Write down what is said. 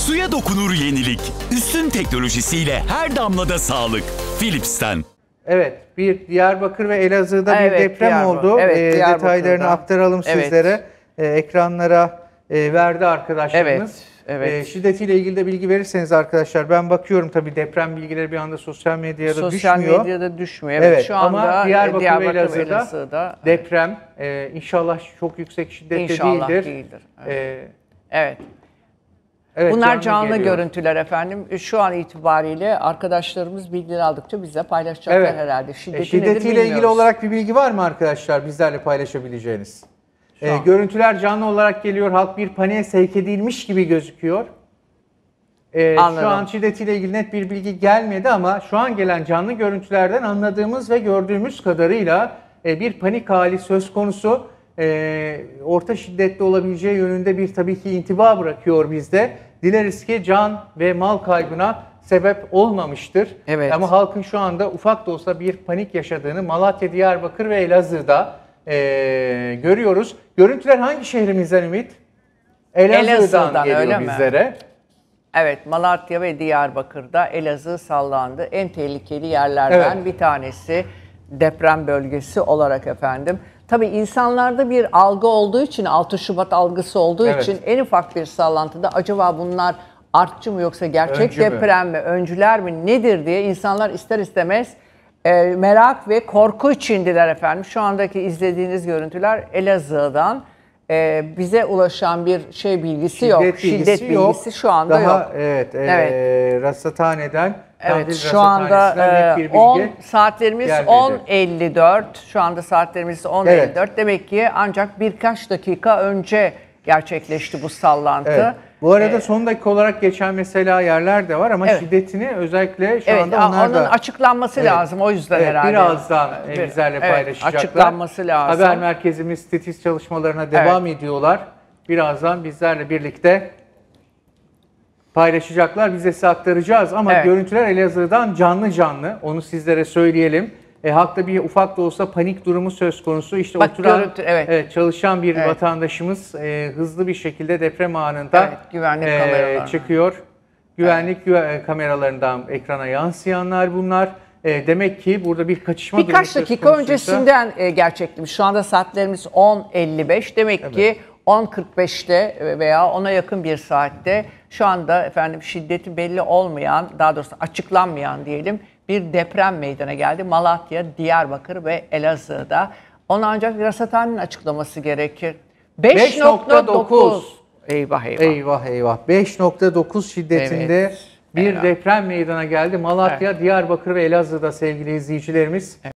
Suya dokunur yenilik. Üstün teknolojisiyle her damlada sağlık. Philips'ten. Evet, bir Diyarbakır ve Elazığ'da Evet, bir deprem oldu. Detaylarını aktaralım sizlere. Ekranlara verdi arkadaşlarımız. Evet. Şiddetiyle ilgili de bilgi verirseniz arkadaşlar. Ben bakıyorum tabii deprem bilgileri bir anda sosyal medyada düşmüyor. Sosyal medyada düşmüyor. Evet, şu anda ama Diyarbakır ve Elazığ'da deprem inşallah çok yüksek şiddette değildir. Evet. Evet, Bunlar canlı geliyor. görüntüler efendim. Şu an itibariyle arkadaşlarımız bilgileri aldıkça bize paylaşacaklar herhalde. Şiddetiyle ilgili olarak bir bilgi var mı arkadaşlar bizlerle paylaşabileceğiniz? Görüntüler canlı olarak geliyor. Halk bir paniğe sevk edilmiş gibi gözüküyor. Şu an şiddetiyle ilgili net bir bilgi gelmedi ama şu an gelen canlı görüntülerden anladığımız ve gördüğümüz kadarıyla bir panik hali söz konusu. Orta şiddetli olabileceği yönünde bir tabii ki intiba bırakıyor bizde. Dileriz ki can ve mal kaybına sebep olmamıştır. Evet. Ama halkın şu anda ufak da olsa bir panik yaşadığını Malatya, Diyarbakır ve Elazığ'da görüyoruz. Görüntüler hangi şehrimizden Ümit? Elazığ'dan geliyor bizlere. Evet, Malatya ve Diyarbakır'da Elazığ sallandı. En tehlikeli yerlerden bir tanesi deprem bölgesi olarak efendim. Tabii insanlarda bir algı olduğu için, 6 Şubat algısı olduğu için en ufak bir sallantıda acaba bunlar artçı mı yoksa gerçek deprem mi, öncüler mi nedir diye insanlar ister istemez merak ve korku içindeler efendim. Şu andaki izlediğiniz görüntüler Elazığ'dan. Bize ulaşan bir bilgisi yok. Şiddet bilgisi şu anda yok. Evet. Rasathane'den. Evet, şu anda saatlerimiz 10.54. Şu anda saatlerimiz 10.54. Demek ki ancak birkaç dakika önce gerçekleşti bu sallantı. Evet. Bu arada son dakika olarak geçen mesela yerler de var ama şiddetini özellikle şu anda onlar da... Onun açıklanması lazım o yüzden herhalde. Birazdan bizlerle paylaşacaklar. Açıklanması lazım. Haber merkezimiz titiz çalışmalarına devam ediyorlar. Birazdan bizlerle birlikte paylaşacaklar. Biz de size aktaracağız ama görüntüler Elazığ'dan canlı. Onu sizlere söyleyelim. Halkta bir ufak da olsa panik durumu söz konusu. İşte oturan, çalışan bir vatandaşımız hızlı bir şekilde deprem anında güvenlik çıkıyor. Güvenlik kameralarından ekrana yansıyanlar bunlar. Demek ki burada bir kaçışma durumu birkaç söz dakika konusuysa... öncesinden gerçekleşmiş. Şu anda saatlerimiz 10.55. Demek ki 10.45'te veya ona yakın bir saatte şu anda efendim şiddeti belli olmayan, daha doğrusu açıklanmayan diyelim bir deprem meydana geldi. Malatya, Diyarbakır ve Elazığ'da. Onu ancak Rasathane'nin açıklaması gerekir. 5.9. Eyvah. 5.9 şiddetinde bir deprem meydana geldi. Malatya, Diyarbakır ve Elazığ'da sevgili izleyicilerimiz.